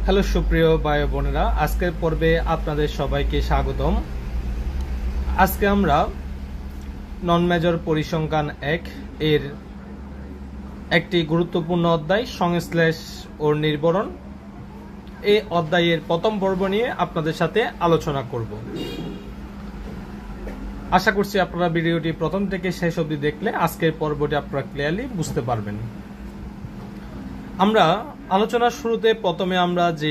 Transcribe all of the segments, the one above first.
Hello সুপ্রিয় ভাই বোনেরা, আজকের পর্বে আপনাদের সবাইকে স্বাগতম। আজকে আমরা নন মেজর পরিসংখ্যান 1 এর একটি গুরুত্বপূর্ণ অধ্যায় সংশ্লেষ ও নির্বরণ, এই অধ্যায়ের প্রথম পর্ব নিয়ে আপনাদের সাথে আলোচনা করব। আশা করছি আপনারা ভিডিওটি প্রথম থেকে শেষ অবধি দেখলে আজকের পর্বটি আপনারা ক্লিয়ারলি বুঝতে পারবেন। আমরা আলোচনার শুরুতে প্রথমে আমরা যে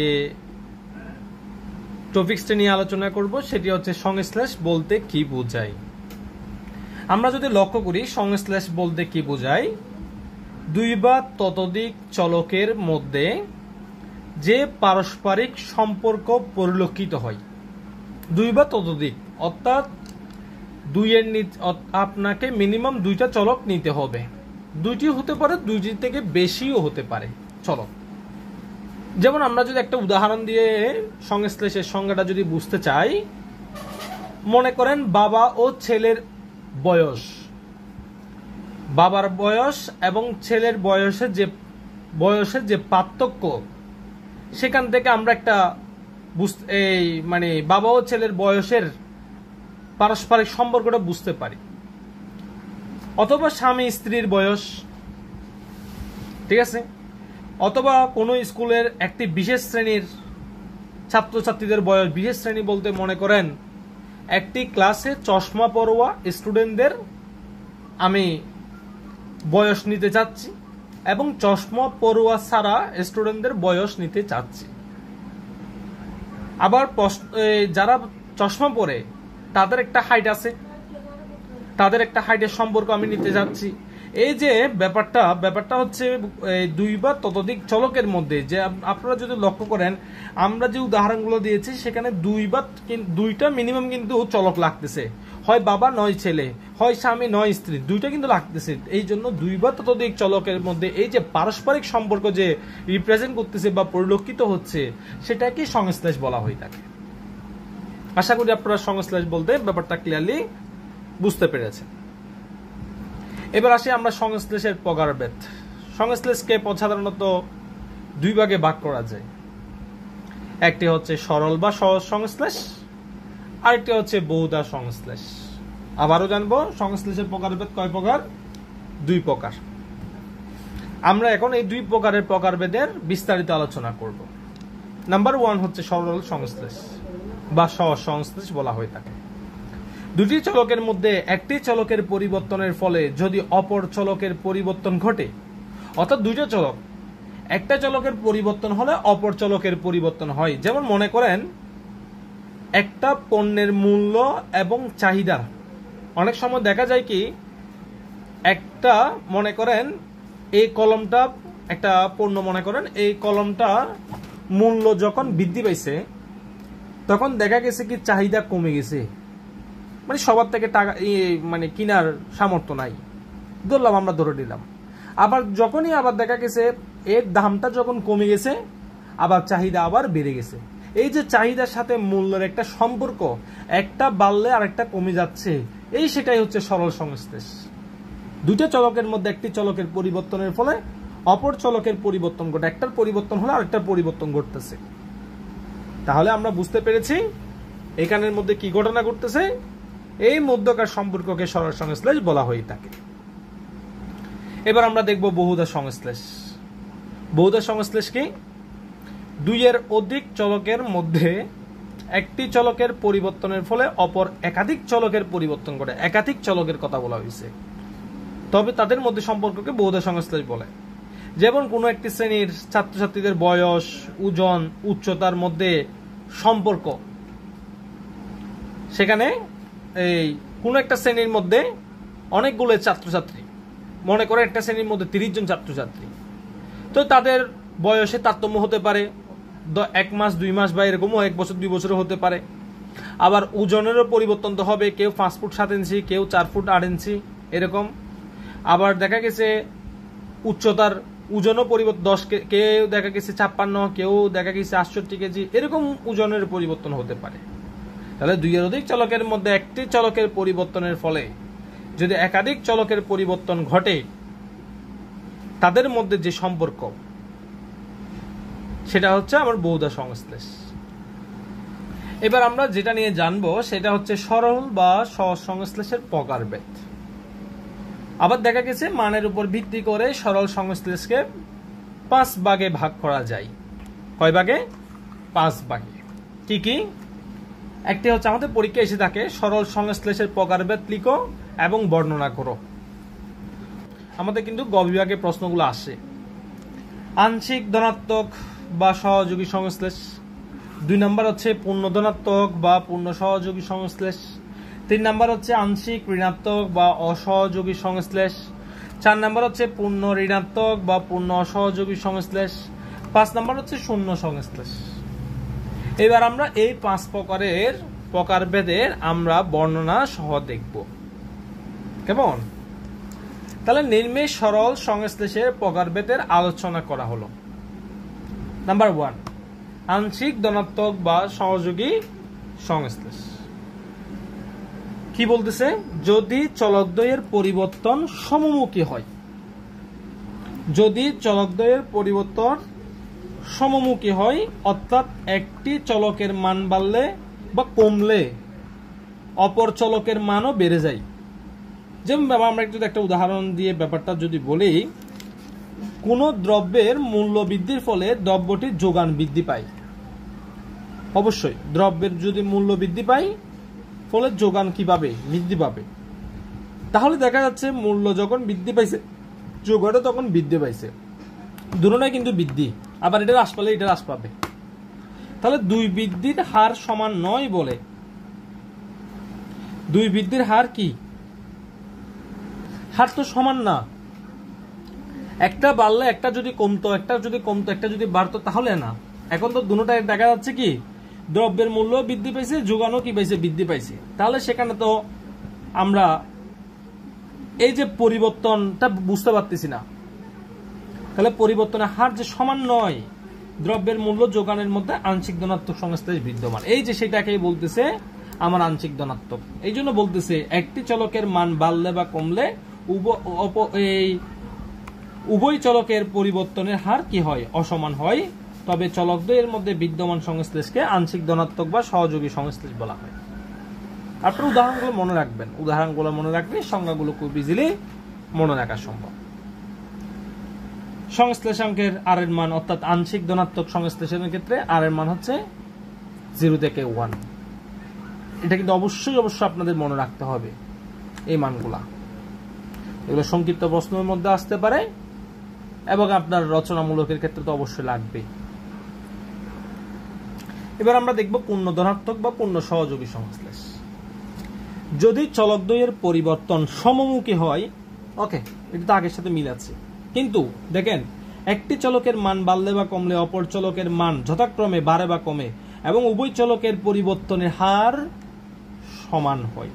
টপিকসটি নিয়ে আলোচনা করব সেটি হচ্ছে সংশ্লেষ বলতে কি বোঝায়। আমরা যদি লক্ষ্য করি সংশ্লেষ বলতে কি বোঝায়, দুই বা ততোধিক চলকের মধ্যে যে পারস্পরিক সম্পর্ক পরিলক্ষিত হয়, দুই বা ততোধিক অর্থাৎ দুইয়ের আপনাকে মিনিমাম দুইটা চলক নিতে হবে, দুইটি হতে পারে, দুইটি থেকে বেশিও হতে পারে চলক। যেমন আমরা যদি একটা উদাহরণ দিয়ে সংশ্লেষের সংজ্ঞাটা যদি বুঝতে চাই, মনে করেন বাবা ও ছেলের বয়স, বাবার বয়স এবং ছেলের বয়সের যে পার্থক্য, সেখান থেকে আমরা একটা বাবা ও ছেলের বয়সের পারস্পরিক সম্পর্কটা বুঝতে পারি। অথবা স্বামী স্ত্রীর বয়স, ঠিক আছে, অথবা কোনো স্কুলের একটি বিশেষ শ্রেণীর ছাত্রছাত্রীদের বয়স। বিশেষ শ্রেণী বলতে মনে করেন একটি ক্লাসে চশমা পড়ুয়া স্টুডেন্টদের আমি বয়স নিতে চাচ্ছি এবং চশমা পড়ুয়া ছাড়া স্টুডেন্টদের বয়স নিতে চাচ্ছি। আবার যারা চশমা পরে তাদের একটা হাইট আছে, তাদের একটা হাইটের সম্পর্ক আমি নিতে যাচ্ছি। এই যে ব্যাপারটা হচ্ছে দুই বা ততোধিক চলকের মধ্যে, যে আপনারা যদি লক্ষ্য করেন আমরা যে উদাহরণগুলো দিয়েছি সেখানে দুইটা মিনিমাম কিন্তু চলক লাগতেছে, হয় বাবা নয় ছেলে, হয় স্বামী নয় স্ত্রী, দুইটা কিন্তু লাগতেছে। এই জন্য দুই বা ততোধিক চলকের মধ্যে এই যে পারস্পরিক সম্পর্ক যে রিপ্রেজেন্ট করতেছে বা পরিলক্ষিত হচ্ছে, সেটাকে সংশ্লেষ বলা হয়ে থাকে। আশা করি আপনারা সংশ্লেষ বলতে ব্যাপারটা ক্লিয়ারলি বুঝতে পেরেছেন। এবার আসি আমরা সংশ্লেষের প্রকারভেদ। সংশ্লেষকে সাধারণত দুই ভাগে ভাগ করা যায়। একটি হচ্ছে সরল বা সহজ সংশ্লেষ, আরেকটি হচ্ছে বহুধা সংশ্লেষ। আবারও জানবো সংশ্লেষের প্রকারভেদ কয় প্রকার? দুই প্রকার। আমরা এখন এই দুই প্রকারের প্রকারভেদের বিস্তারিত আলোচনা করব। নাম্বার 1 হচ্ছে সরল সংশ্লেষ বা সহজ সংশ্লেষ বলা হয়ে থাকে। দুটি চলকের মধ্যে একটি চলকের পরিবর্তনের ফলে যদি অপর চলকের পরিবর্তন ঘটে, অর্থাৎ দুইটা চলক, একটা চলকের পরিবর্তন হলে অপর চলকের পরিবর্তন হয়। যেমন মনে করেন একটা পণ্যের মূল্য এবং চাহিদা, অনেক সময় দেখা যায় কি একটা মনে করেন এই কলমটা, একটা পণ্য মনে করেন এই কলমটা মূল্য যখন বৃদ্ধি পাইছে তখন দেখা গেছে কি চাহিদা কমে গেছে, মানে সবার থেকে টাকা কেনার সামর্থ্য নাই, ধরলাম, আমরা ধরে নিলাম। আবার যখনই আবার দেখা গেছে এর দামটা যখন কমে গেছে, আবার চাহিদা আবার বেড়ে গেছে। এই যে চাহিদার সাথে মূল্যের একটা সম্পর্ক, একটা বাড়লে আরেকটা কমে যাচ্ছে, সেটাই হচ্ছে সরল সংশ্লেষ। দুইটা চলকের মধ্যে একটি চলকের পরিবর্তনের ফলে অপর চলকের পরিবর্তন ঘটে, একটার পরিবর্তন হলে আরেকটার পরিবর্তন ঘটতেছে। তাহলে আমরা বুঝতে পেরেছি এখানের মধ্যে কি ঘটনা ঘটতেছে, এই মধ্যকার সম্পর্ককে সরল সংশ্লেষ বলা হয়ে থাকে। এবার আমরা দেখব বহুধা সংশ্লেষ। বহুধা সংশ্লেষ কি? দুইয়ের অধিক চলকের মধ্যে একটি চলকের পরিবর্তনের ফলে অপর একাধিক চলকের পরিবর্তন ঘটে। একাধিক চলকের কথা বলা হয়েছে, তবে তাদের মধ্যে সম্পর্ককে বহুধা সংশ্লেষ বলে। যেমন কোনো একটি শ্রেণীর ছাত্রছাত্রীদের বয়স, ওজন, উচ্চতার মধ্যে সম্পর্ক, সেখানে এই কোন একটা শ্রেণীর মধ্যে অনেকগুলো ছাত্রছাত্রী, মনে করে একটা শ্রেণীর মধ্যে 30 জন ছাত্রছাত্রী, তো তাদের বয়সে তারতম্য হতে পারে, 1 মাস 2 মাস বা এরকমও 1 বছর 2 বছরও হতে পারে। আবার ওজনেরও পরিবর্তন তো হবে, কেউ 5 ফুট 7 ইঞ্চি, কেউ 4 ফুট 8 ইঞ্চি এরকম। আবার দেখা গেছে উচ্চতার ওজনও পরিবর্তন, 10, কেউ দেখা গেছে 56, কেউ দেখা গেছে 68 কেজি, এরকম ওজনের পরিবর্তন হতে পারে। তাহলে দুইয়ের অধিক চলকের মধ্যে একটি চলকের পরিবর্তনের ফলে যদি একাধিক চলকের পরিবর্তন ঘটে, তাদের মধ্যে যে সম্পর্ক সেটা হচ্ছে আমার বহুদা সংশ্লেষ। এবার আমরা যেটা নিয়ে জানবো সেটা হচ্ছে সরল বা সহজ সংশ্লেষের প্রকারভেদ। আবার দেখা গেছে মানের উপর ভিত্তি করে সরল সংশ্লেষকে 5 ভাগে ভাগ করা যায়। কয় ভাগে? 5 ভাগে। কি কি? একটি হচ্ছে আমাদের পরীক্ষা এসে থাকে সরল সংশ্লেষের প্রকারভেদ লিখো এবং বর্ণনা করো। আমাদের কিন্তু গ বিভাগে প্রশ্নগুলো আসে। আংশিক ধনাত্মক বা সহযোগী সংশ্লেষ। 2 নম্বর হচ্ছে পূর্ণ ধনাত্মক বা পূর্ণ সহযোগী সংশ্লেষ। 3 নম্বর হচ্ছে আংশিক ঋণাত্মক বা অসহযোগী সংশ্লেষ। 4 নম্বর হচ্ছে পূর্ণ ঋণাত্মক বা পূর্ণ অসহযোগী সংশ্লেষ। 5 নম্বর হচ্ছে শূন্য সংশ্লেষ। এবার আমরা এই 5 প্রকারের প্রকারভেদের আমরা বর্ণনা সহ দেখব। কেমন? তাহলে নিম্নে সরল সংশ্লেষের প্রকারভেদের আলোচনা করা হলো। নাম্বার 1, আংশিক ধনাত্মক বা সহযোগী সংশ্লেষ। কি বলতেছে? যদি চলকদ্বয়ের পরিবর্তন সমমুখী হয়, যদি চলকদ্বয়ের পরিবর্তন সমমুখী হয়, অর্থাৎ একটি চলকের মান বাড়লে বা কমলে অপর চলকের মানও বেড়ে যায়। যেমন আমরা একটু একটা উদাহরণ দিয়ে ব্যাপারটা যদি বলি, কোন দ্রব্যের মূল্য বৃদ্ধির ফলে দ্রব্যটির যোগান বৃদ্ধি পায়। অবশ্যই দ্রব্যের যদি মূল্য বৃদ্ধি পায় ফলে যোগান কিভাবে বৃদ্ধি পাবে? তাহলে দেখা যাচ্ছে মূল্য যখন বৃদ্ধি পাইছে যোগানও তখন বৃদ্ধি পাইছে, দুটোটাই কিন্তু বৃদ্ধি। আবার এটা হ্রাস পালে এটা হ্রাস পাবে। তাহলে 2 বৃদ্ধির হার সমান নয় বলে 2 বৃদ্ধির হার কি? হার তো সমান না। একটা বাড়লে একটা যদি কমতো, একটা যদি কমতো, একটা যদি বাড়তো, তাহলে না। এখন তো দুটোটাই দেখা যাচ্ছে কি দ্রব্যের মূল্য বৃদ্ধি পাইছে, যোগানও কি পাইছে? বৃদ্ধি পাইছে। তাহলে সেখানে তো আমরা এই যে পরিবর্তনটা বুঝতে পারতেছি না। তাহলে পরিবর্তনের হার যে সমান নয়, দ্রব্যের মূল্য যোগানের মধ্যে আংশিক ধনাত্মক সংশ্লেষ বিদ্যমান। এই যে সেটাকেই বলতেছে আমার আংশিক ধনাত্মক। এই জন্য বলতেছে একটি চলকের মান বাড়লে বা কমলে উভয় চলকের পরিবর্তনের হার কি হয়? অসমান হয়। তবে চলকদ্বয়ের মধ্যে বিদ্যমান সংশ্লেষকে আংশিক ধনাত্মক বা সহযোগী সংশ্লেষ বলা হয়। আপনার উদাহরণগুলো মনে রাখবেন। উদাহরণগুলো মনে রাখলে সংজ্ঞাগুলো খুব ইজিলি মনে রাখা সম্ভব। সংশ্লেষাঙ্কের আর এর মান, অর্থাৎ আংশিক ধনাত্মক সংশ্লেষণের ক্ষেত্রে আর এর মান হচ্ছে 0 থেকে 1। এটা কিন্তু অবশ্যই আপনাদের মনে রাখতে হবে এই মানগুলা। এগুলো সংক্ষিপ্ত প্রশ্নের মধ্যে আসতে পারে এবং আপনার রচনামূলকের ক্ষেত্রে তো অবশ্যই লাগবে। এবার আমরা দেখব পূর্ণ ধনাত্মক বা পূর্ণ সহযোগী সংশ্লেষ। যদি চলকদ্বয়ের পরিবর্তন সমমুখী হয়, ওকে, এটা তো আগের সাথে মিল আছে, কিন্তু দেখেন একটি চলকের মান বাড়লে বা কমলে অপর চলকের মান যথাক্রমে বাড়ে বা কমে এবং উভয় চলকের পরিবর্তনের হার সমান হয়।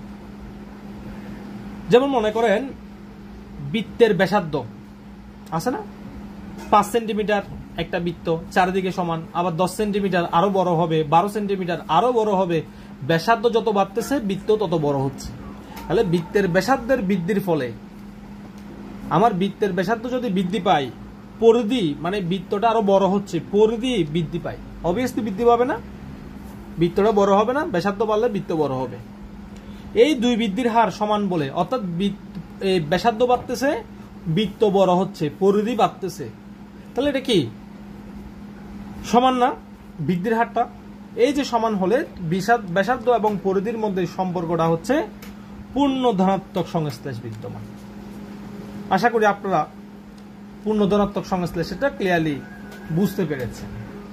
যেমন মনে করেন বৃত্তের ব্যাসার্ধ আছে না, 5 সেন্টিমিটার একটা বৃত্ত চারিদিকে সমান, আবার 10 সেন্টিমিটার আরো বড় হবে, 12 সেন্টিমিটার আরো বড় হবে। ব্যাসার্ধ যত বাড়তেছে বৃত্ত তত বড় হচ্ছে। তাহলে বৃত্তের ব্যাসার্ধের বৃদ্ধির ফলে আমার বৃত্তের ব্যাসার্ধ যদি বৃদ্ধি পায়, পরিধি মানে বৃত্তটা আরো বড় হচ্ছে, পরিধি বৃদ্ধি পায়, অবভিয়াসলি বৃদ্ধি পাবে না? বৃত্তটা বড় হবে না? ব্যাসার্ধ বাড়লে বৃত্ত বড় হবে। এই 2 বৃদ্ধির হার সমান বলে, অর্থাৎ ব্যাসার্ধ বাড়তেছে, বৃত্ত বড় হচ্ছে, পরিধি বাড়তেছে, তাহলে এটা কি সমান না বৃদ্ধির হারটা? এই যে সমান হলে ব্যাসার্ধ এবং পরিধির মধ্যে সম্পর্কটা হচ্ছে পূর্ণ ধনাত্মক সংশ্লেষ বিদ্যমান। আশা করি আপনারা পূর্ণ ধনাত্মক সংশ্লেষ এটা ক্লিয়ারলি বুঝতে পেরেছেন।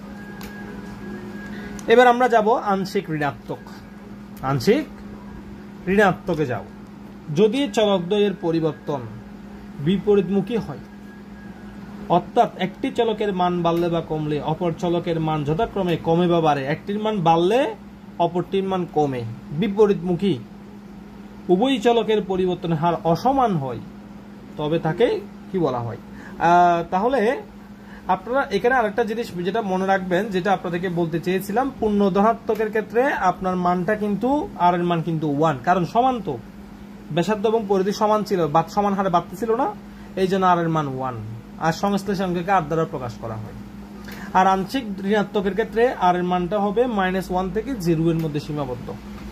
এবার আমরা যাব আংশিক ঋণাত্মক। আংশিক ঋণাত্মকে যাব। যদি চলকদ্বয়ের পরিবর্তন বিপরীতমুখী হয়, অর্থাৎ একটি চলকের মান বাড়লে বা কমলে অপর চলকের মান যথাক্রমে কমে বা বাড়ে, একটির মান বাড়লে অপরটির মান কমে, বিপরীতমুখী, উভয় চলকের পরিবর্তনের হার অসমান হয়, তবে তাকে কি বলা হয়? তাহলে আপনারা এখানে আরেকটা জিনিস যেটা মনে রাখবেন, যেটা আপনাদেরকে বলতে চেয়েছিলাম, পূর্ণ ধনাত্মকের ক্ষেত্রে আপনার মানটা কিন্তু আর এর মান কিন্তু 1, কারণ সমান তো, ব্যাসার্ধ এবং পরিধি সমান ছিল, সমান হারে বাড়তেছিল না, এই জন্য আর এর মান 1। আর সংশ্লেষাঙ্ককে আর দ্বারা প্রকাশ করা হয়। আর আংশিক ঋণাত্মকের ক্ষেত্রে আর এর মানটা হবে -1 থেকে 0 এর মধ্যে সীমাবদ্ধ।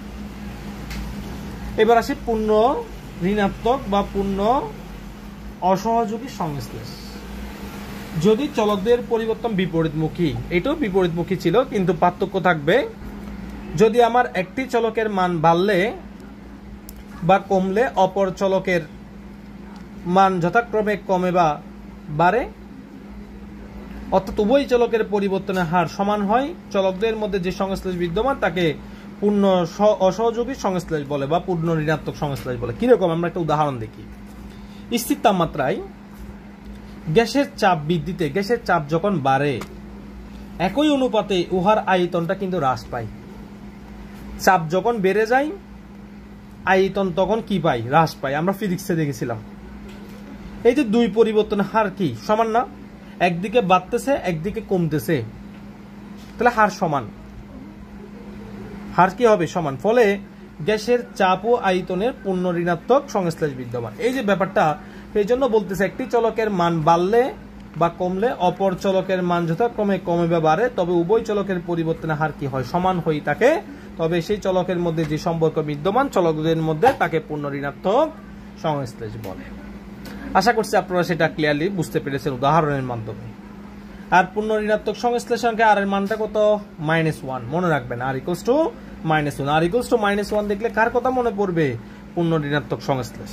এবার আসি পূর্ণ ঋণাত্মক বা পূর্ণ অসহযোগী সংশ্লেষ। যদি চলকদের পরিবর্তন বিপরীতমুখী, এটাও বিপরীতমুখী ছিল, কিন্তু পার্থক্য থাকবে যদি আমার একটি চলকের মান বাড়লে বা কমলে অপর চলকের মান যথাক্রমে কমে বা বাড়ে, অর্থাৎ উভয় চলকের পরিবর্তনের হার সমান হয়, চলকদের মধ্যে যে সংশ্লেষ বিদ্যমান তাকে পূর্ণ অসহযোগী সংশ্লেষ বলে বা পূর্ণ ঋণাত্মক সংশ্লেষ বলে। কিরকম, আমরা একটা উদাহরণ দেখি। স্থির তাপমাত্রায় গ্যাসের চাপ বৃদ্ধিতে গ্যাসের চাপ যখন বাড়ে, একই অনুপাতে উহার আয়তনটা কিন্তু হ্রাস পায়। চাপ যখন বেড়ে যায় আয়তন তখন কি পাই? হ্রাস পায়। আমরা ফিজিক্সে দেখেছিলাম। এই যে দুই পরিবর্তনের হার কি সমান না? একদিকে বাড়তেছে একদিকে কমতেছে, তাহলে হার সমান। হার কি হবে? সমান। ফলে গ্যাসের চাপ ও আয়তনের পূর্ণ ঋণাত্মক সংশ্লেষ বিদ্যমান। এই যে ব্যাপারটা, এই জন্য বলতেছে একটি চলকের মান বাড়লে বা কমলে অপর চলকের মান যথাক্রমে কমে বা বাড়ে, তবে উভয় চলকের পরিবর্তনের হার কি হয়? সমান হয়ে থাকে। তবে সেই চলকের মধ্যে যে সম্পর্ক বিদ্যমান চলকদের মধ্যে তাকে পূর্ণ ঋণাত্মক সংশ্লেষ বলে। আশা করছি আপনারা সেটা ক্লিয়ারলি বুঝতে পেরেছেন উদাহরণের মাধ্যমে। আর পূর্ণ ঋণাত্মক সংশ্লেষণকে আর এর মানটা কত? -1। মনে রাখবেন আর ইকুয়ালস টু -1। আর ইকুয়ালস টু -1 দেখলে কার কথা মনে পড়বে? পূর্ণ ঋণাত্মক সংশ্লেষ।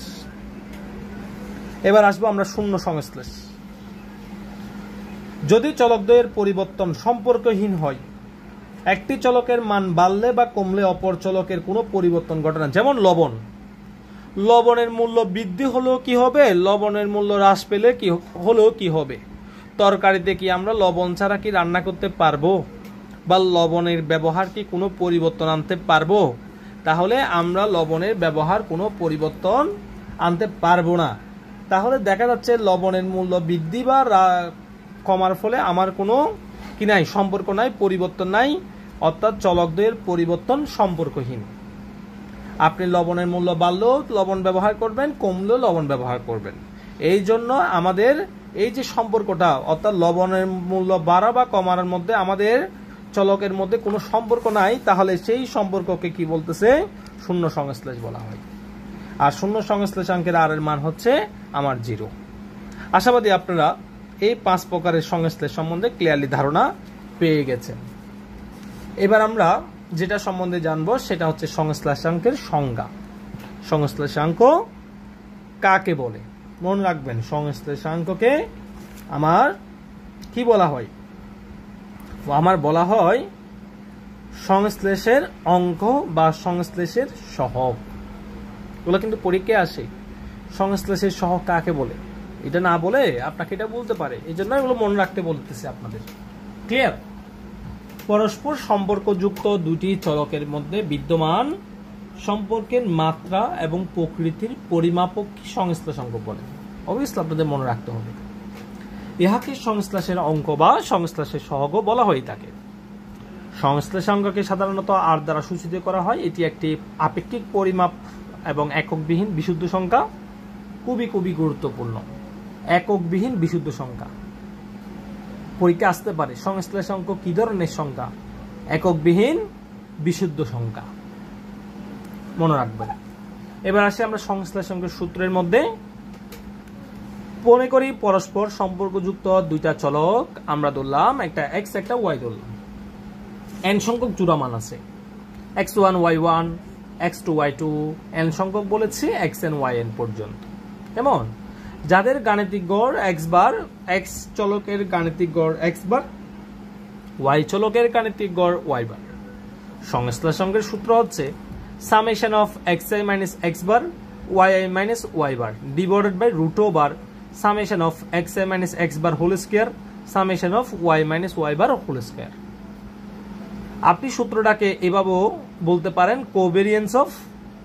এবার আসবো আমরা শূন্য সংশ্লেষ। যদি চলকদ্বয়ের পরিবর্তন সম্পর্কহীন হয়, একটি চলকের মান বাড়লে বা কমলে অপর চলকের কোনো পরিবর্তন ঘটে না। যেমন লবণ, লবণের মূল্য বৃদ্ধি হলেও কি হবে? লবণের মূল্য হ্রাস পেলে কি হলেও কি হবে? তরকারিতে কি আমরা লবণ ছাড়া কি রান্না করতে পারবো? বা লবণের ব্যবহার কি কোনো পরিবর্তন আনতে পারবো? তাহলে আমরা লবণের ব্যবহার কোনো পরিবর্তন আনতে পারবো না। তাহলে দেখা যাচ্ছে লবণের মূল্য বৃদ্ধি বা কমার ফলে আমার কোনো কি নাই? সম্পর্ক নাই, পরিবর্তন নাই, অর্থাৎ চলকদ্বয়ের পরিবর্তন সম্পর্কহীন। আপনি লবণের মূল্য বাড়লেও লবণ ব্যবহার করবেন, কমলেও লবণ ব্যবহার করবেন। এই জন্য আমাদের এই যে সম্পর্কটা, অর্থাৎ লবণের মূল্য বাড়া বা কমার মধ্যে আমাদের চলকের মধ্যে কোনো সম্পর্ক নাই, তাহলে সেই সম্পর্ককে কি বলতেছে? শূন্য সংশ্লেষ বলা হয়। আর শূন্য সংশ্লেষাঙ্কের আর এর মান হচ্ছে আমার 0। আশাবাদী আপনারা এই 5 প্রকারের সংশ্লেষ সম্বন্ধে ক্লিয়ারলি ধারণা পেয়ে গেছেন। এবার আমরা যেটা সম্বন্ধে জানবো সেটা হচ্ছে সংশ্লেষাঙ্কের সংজ্ঞা। সংশ্লেষাঙ্ক কাকে বলে? মনে রাখবেন, সংশ্লেষাঙ্ককে আমার কি বলা হয়? আমার বলা হয় সংশ্লেষের অঙ্ক বা সংশ্লেষের সহগ। এগুলো কিন্তু পরীক্ষায় আসে। সংশ্লেষের সহগ কাকে বলে? এটা না বলে আপনাকে এটা বলতে পারে, এই জন্য এগুলো মনে রাখতে বলতেছে আপনাদের। ক্লিয়ার? পরস্পর সম্পর্কযুক্ত দুটি চলকের মধ্যে বিদ্যমান সম্পর্কের মাত্রা এবং প্রকৃতির পরিমাপক সংশ্লেষাঙ্ক বলে। অবশ্যই আপনাদের মনে রাখতে হবে। ইহাকে সংশ্লেষের অঙ্ক বা সংশ্লেষের সহগ বলা হয়ে থাকে। সংশ্লেষাঙ্ককে সাধারণত আর দ্বারা সূচিত করা হয়। এটি একটি আপেক্ষিক পরিমাপ এবং এককবিহীন বিশুদ্ধ সংখ্যা। খুবই খুবই গুরুত্বপূর্ণ। এককবিহীন বিশুদ্ধ সংখ্যা পরীক্ষা আসতে পারে। সংশ্লেষাঙ্ক কি ধরনের সংখ্যা? এককবিহীন বিশুদ্ধ সংখ্যা, মনে রাখবেন। এবার আসি আমরা সংশ্লেষাঙ্কের সূত্রের মধ্যে। মনে করি পরস্পর সম্পর্কযুক্ত দুইটা চলক আমরা ধরলাম, একটা x একটা y ধরলাম। n সংখ্যক জোড়া মান আছে, x1 y1 x2 y2, n সংখ্যক বলেছি xn yn পর্যন্ত। কেমন? যাদের গাণিতিক গড় x বার, x চলকের গাণিতিক গড় x বার, y চলকের গাণিতিক গড় y বার। সংশ্লেষাঙ্কের সূত্র হচ্ছে summation of xi minus x bar yi minus y bar divided by root over summation of xi minus x bar whole square summation of y minus y bar whole square। আপনি সূত্রটাকে এভাবেও বলতে পারেন covariance of,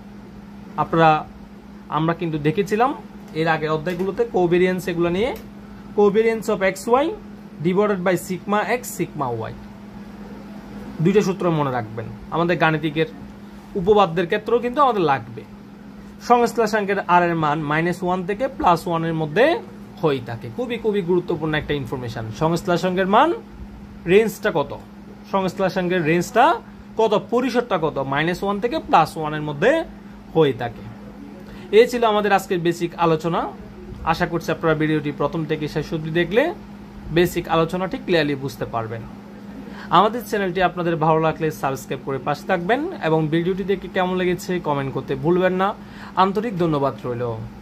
আমরা কিন্তু দেখেছিলাম এর আগে অধ্যায়গুলোতে covariance, এগুলো নিয়ে covariance of xy divided by sigma x sigma y। দুইটা সূত্র মনে রাখবেন, আমাদের গাণিতিকের উপপাদ্যের ক্ষেত্রেও কিন্তু আমাদের লাগবে। সংশ্লেষাঙ্কের আর এর মান -1 থেকে +1 এর মধ্যে হয়ে থাকে। খুবই খুবই গুরুত্বপূর্ণ একটা ইনফরমেশন। সংশ্লেষাঙ্কের মান রেঞ্জটা কত, সংশ্লেষণের রেঞ্জটা কত, পরিসরটা কত, -1 থেকে +1 এর মধ্যে হয়ে থাকে। এই ছিল আমাদের আজকের বেসিক আলোচনা। আশা করছি আপনারা ভিডিওটি প্রথম থেকে শেষ অবধি দেখলে বেসিক আলোচনাটি ক্লিয়ারলি বুঝতে পারবেন। আমাদের চ্যানেলটি আপনাদের ভালো লাগলে সাবস্ক্রাইব করে পাশে থাকবেন এবং ভিডিওটি দেখে কেমন লেগেছে কমেন্ট করতে ভুলবেন না। আন্তরিক ধন্যবাদ রইল।